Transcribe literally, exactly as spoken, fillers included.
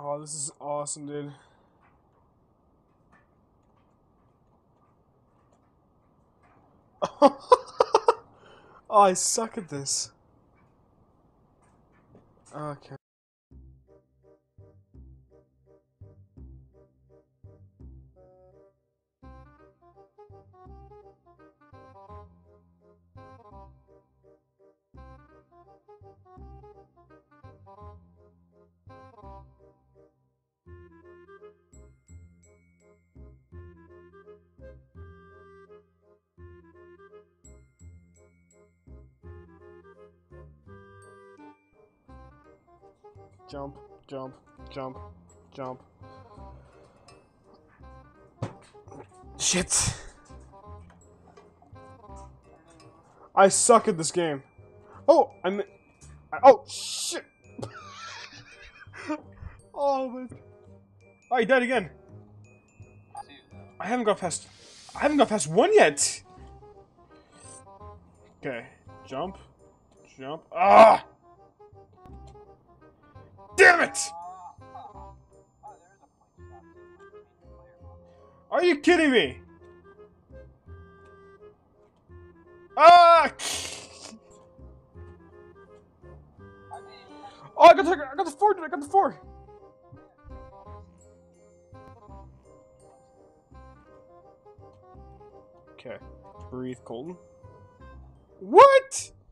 Oh, this is awesome, dude. Oh, I suck at this. Okay. Jump, jump, jump, jump. Shit. I suck at this game. Oh, I'm. Oh, shit. Oh, my. Oh, he died again. I haven't got past. I haven't got past one yet. Okay, jump, jump. Ah! Damn it! Are you kidding me? Ah! Oh, I got the, I got the four, dude. I got the four. Okay, breathe, Colton. What?